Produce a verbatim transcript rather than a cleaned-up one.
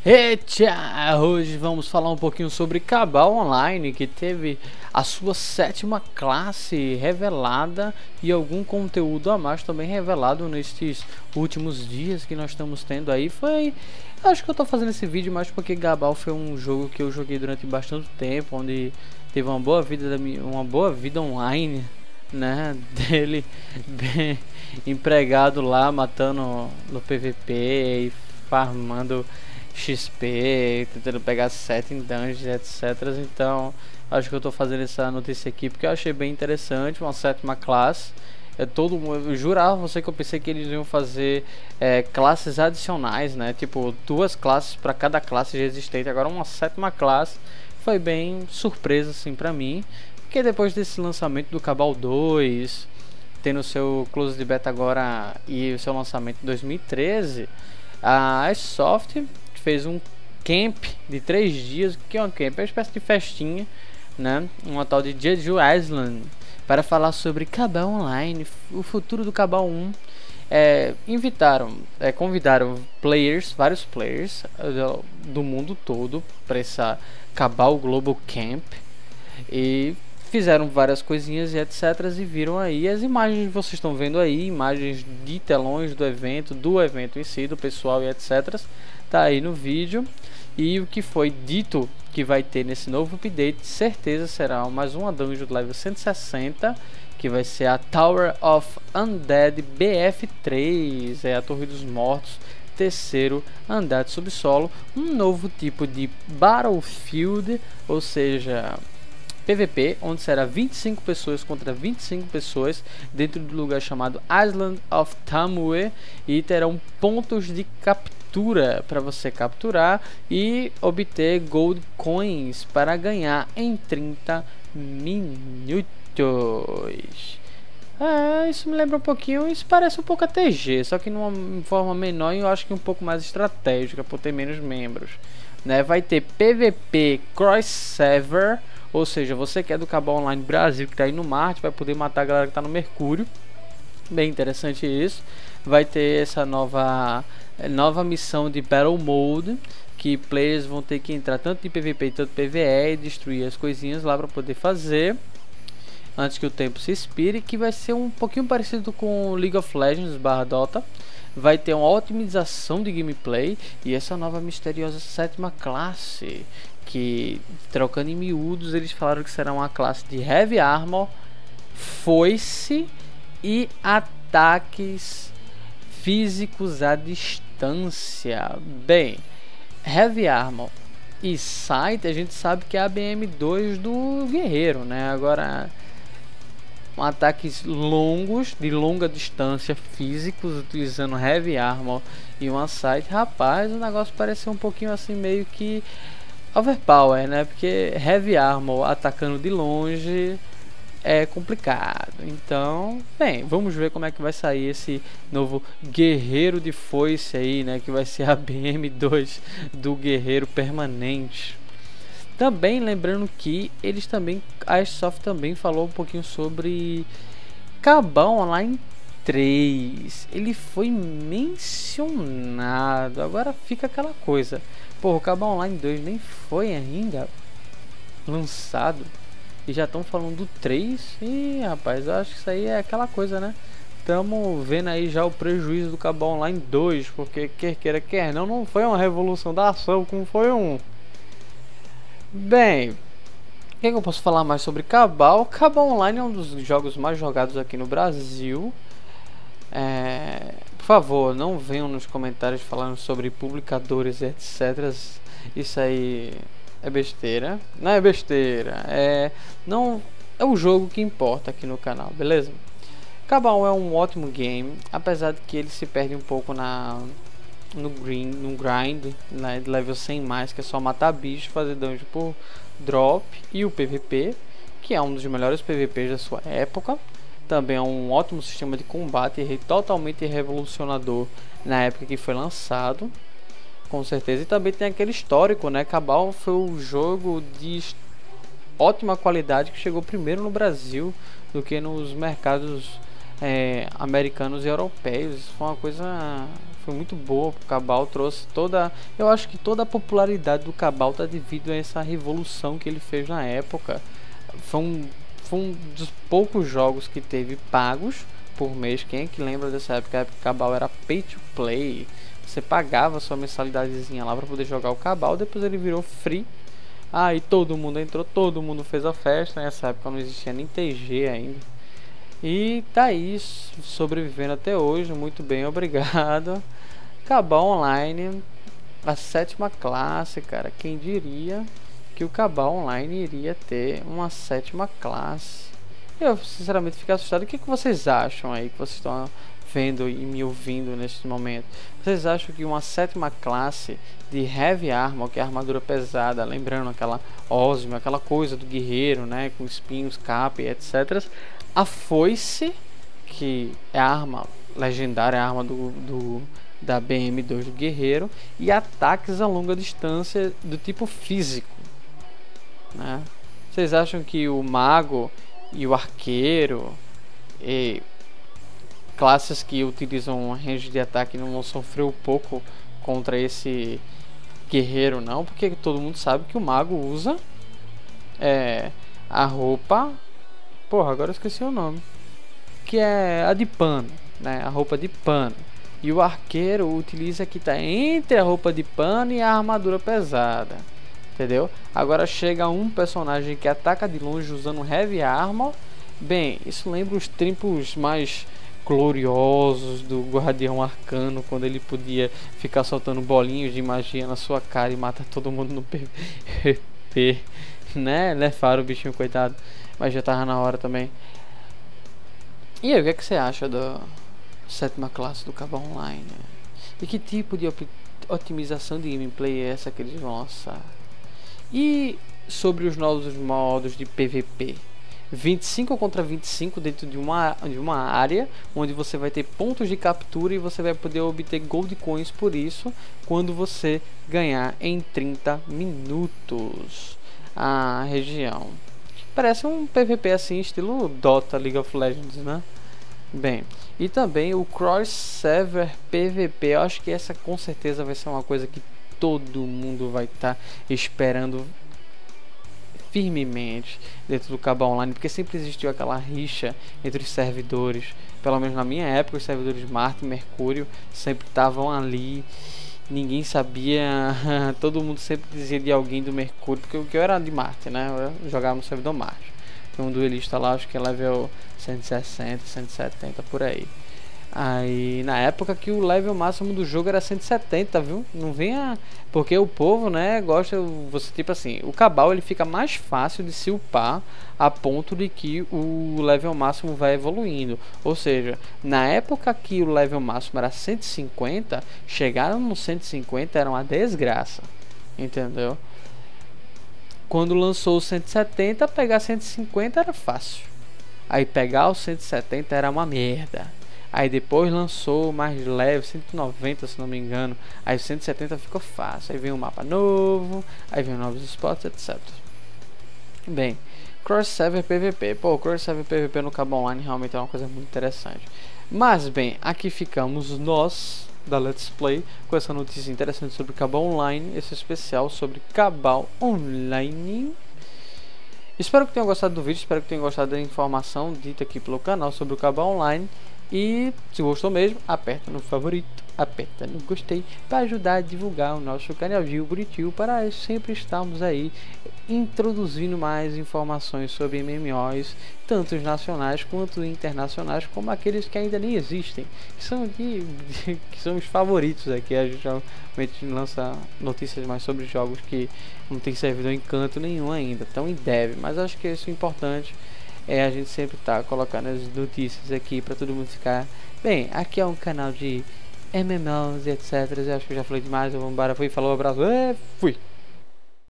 Eita! Hoje vamos falar um pouquinho sobre Cabal Online, que teve a sua sétima classe revelada e algum conteúdo a mais também revelado nestes últimos dias que nós estamos tendo aí. Foi, acho que eu tô fazendo esse vídeo mais porque Cabal foi um jogo que eu joguei durante bastante tempo, onde teve uma boa vida da minha, uma boa vida online, né, dele bem empregado lá, matando no P V P e farmando X P, tentando pegar set em dungeons, etcétera. Então, acho que eu tô fazendo essa notícia aqui porque eu achei bem interessante, uma sétima classe. É todo, eu jurava você que eu pensei que eles iam fazer é, classes adicionais, né? Tipo, duas classes para cada classe já existente. Agora uma sétima classe foi bem surpresa assim pra mim, porque depois desse lançamento do Cabal dois, tendo o seu close de beta agora e o seu lançamento em dois mil e treze, a Soft fez um camp de três dias. O que é um camp? É uma espécie de festinha, né? Uma tal de Jeju Island, para falar sobre Cabal Online, o futuro do Cabal um. É, invitaram, é, convidaram players, vários players do, do mundo todo para essa Cabal Global Camp e fizeram várias coisinhas e etcétera. E viram aí as imagens que vocês estão vendo aí, imagens de telões do evento, do evento em si, do pessoal e etcétera. Tá aí no vídeo. E o que foi dito que vai ter nesse novo update, certeza será mais uma dungeon do level cento e sessenta, que vai ser a Tower of Undead B F três, é a Torre dos Mortos, terceiro andar de subsolo, um novo tipo de Battlefield, ou seja, P V P, onde será vinte e cinco pessoas contra vinte e cinco pessoas dentro do lugar chamado Island of Tamue, e terão pontos de captura para você capturar e obter gold coins para ganhar em trinta minutos. É, isso me lembra um pouquinho, isso parece um pouco a T G, só que numa forma menor e eu acho que um pouco mais estratégica por ter menos membros, né? Vai ter P V P cross server, ou seja, você que é do Cabal Online Brasil, que está aí no Marte, vai poder matar a galera que está no Mercúrio. Bem interessante isso. Vai ter essa nova nova missão de Battle Mode, que players vão ter que entrar tanto de P V P quanto P V E e destruir as coisinhas lá para poder fazer antes que o tempo se expire, que vai ser um pouquinho parecido com League of Legends barra Dota. Vai ter uma otimização de gameplay e essa nova misteriosa sétima classe, que, trocando em miúdos, eles falaram que será uma classe de Heavy Armor, foice e ataques físicos à distância. Bem, Heavy Armor e Sight a gente sabe que é a B M dois do guerreiro, né? Agora, ataques longos, de longa distância, físicos, utilizando Heavy Armor e uma Sight, rapaz, o negócio parece um pouquinho assim meio que overpower, né? Porque Heavy Armor atacando de longe é complicado. Então, bem, vamos ver como é que vai sair esse novo guerreiro de foice aí, né? Que vai ser a B M dois do guerreiro permanente. Também lembrando que eles também, a Soft também falou um pouquinho sobre Cabal Online três. Ele foi mencionado. Agora fica aquela coisa. Pô, o Cabal Online dois nem foi ainda lançado e já estão falando do três. E rapaz, eu acho que isso aí é aquela coisa, né? Estamos vendo aí já o prejuízo do Cabal Online dois, porque quer queira quer não, não foi uma revolução da ação como foi um. Bem, o que, é que eu posso falar mais sobre Cabal? Cabal Online é um dos jogos mais jogados aqui no Brasil. É, por favor, não venham nos comentários falando sobre publicadores, etcétera. Isso aí é besteira. Não é besteira, é, não, é o jogo que importa aqui no canal, beleza? Cabal é um ótimo game, apesar de que ele se perde um pouco na no green, no grind, né, de level cem mais, que é só matar bicho, fazer dungeon por drop, e o P V P, que é um dos melhores P V Ps da sua época. Também é um ótimo sistema de combate e totalmente revolucionador na época que foi lançado, com certeza. E também tem aquele histórico, né? Cabal foi o jogo de ótima qualidade que chegou primeiro no Brasil do que nos mercados é, americanos e europeus. Foi uma coisa foi muito boa pro Cabal, trouxe toda, eu acho que toda a popularidade do Cabal tá devido a essa revolução que ele fez na época. Foi um, foi um dos poucos jogos que teve pagos por mês. Quem é que lembra dessa época? A época que o Cabal era pay to play. Você pagava sua mensalidadezinha lá para poder jogar o Cabal, depois ele virou free. Aí todo mundo entrou, todo mundo fez a festa. Nessa época não existia nem T G ainda. E tá aí, sobrevivendo até hoje, muito bem, obrigado. Cabal Online, a sétima classe, cara. Quem diria que o Cabal Online iria ter uma sétima classe? Eu sinceramente fiquei assustado. O que, que vocês acham aí, que vocês estão vendo e me ouvindo neste momento? Vocês acham que uma sétima classe de Heavy Armor, que é armadura pesada, lembrando aquela Osmo, aquela coisa do guerreiro, né, com espinhos, capa e etcétera. A foice, que é a arma legendária, a arma do, do, da B M dois do guerreiro, e ataques a longa distância do tipo físico, né? Vocês acham que o mago e o arqueiro, e classes que utilizam range de ataque, não vão sofrer um pouco contra esse guerreiro, não? Porque todo mundo sabe que o mago usa é, a roupa... Porra, agora eu esqueci o nome. Que é a de pano, né? A roupa de pano. E o arqueiro utiliza que tá entre a roupa de pano e a armadura pesada. Entendeu? Agora chega um personagem que ataca de longe usando Heavy Armor. Bem, isso lembra os tempos mais gloriosos do Guardião Arcano, quando ele podia ficar soltando bolinhos de magia na sua cara e matar todo mundo no P V P. Né? Lefaram o bichinho, coitado. Mas já tava na hora também. E aí, o que, é que você acha da sétima classe do Cabal Online? E que tipo de otimização de gameplay é essa que eles vão lançar? E sobre os novos modos de P V P? vinte e cinco contra vinte e cinco dentro de uma, de uma área onde você vai ter pontos de captura e você vai poder obter Gold Coins por isso quando você ganhar em trinta minutos a região. Parece um P V P assim, estilo Dota, League of Legends, né? Bem, e também o Cross Server P V P. Eu acho que essa com certeza vai ser uma coisa que todo mundo vai estar tá esperando firmemente dentro do Cabal Online, porque sempre existiu aquela rixa entre os servidores. Pelo menos na minha época, os servidores Marte e Mercúrio sempre estavam ali. Ninguém sabia, todo mundo sempre dizia de alguém do Mercúrio, porque eu era de Marte, né? Eu jogava no servidor Marte. Tem um duelista lá, acho que é level cento e sessenta, cento e setenta, por aí. Aí, na época que o level máximo do jogo era cento e setenta, viu? Não venha... Porque o povo, né, gosta... Você, tipo assim, o Cabal, ele fica mais fácil de se upar a ponto de que o level máximo vai evoluindo. Ou seja, na época que o level máximo era cento e cinquenta, chegaram no cento e cinquenta era uma desgraça. Entendeu? Quando lançou o cento e setenta, pegar cento e cinquenta era fácil. Aí pegar o cento e setenta era uma merda. Aí depois lançou mais leve, cento e noventa se não me engano. Aí cento e setenta ficou fácil. Aí vem um mapa novo, aí vem novos spots, etcétera. Bem, Cross Server P V P. Pô, Cross Server P V P no Cabal Online realmente é uma coisa muito interessante. Mas bem, aqui ficamos nós da Let's Play com essa notícia interessante sobre Cabal Online. Esse especial sobre Cabal Online. Espero que tenham gostado do vídeo, espero que tenham gostado da informação dita aqui pelo canal sobre o Cabal Online. E se gostou mesmo, aperta no favorito, aperta no gostei para ajudar a divulgar o nosso canalzinho bonitinho, para sempre estarmos aí introduzindo mais informações sobre M M Os, tanto os nacionais quanto internacionais, como aqueles que ainda nem existem, que são, de, de, que são os favoritos aqui. A gente realmente lança notícias mais sobre jogos que não tem servidor em canto nenhum ainda, estão em dev, mas acho que isso é importante. É, a gente sempre tá colocando as notícias aqui para todo mundo ficar bem. Aqui é um canal de M M Os e etcétera. Eu acho que eu já falei demais. Eu vou embora, fui, falou, abraço, é, fui.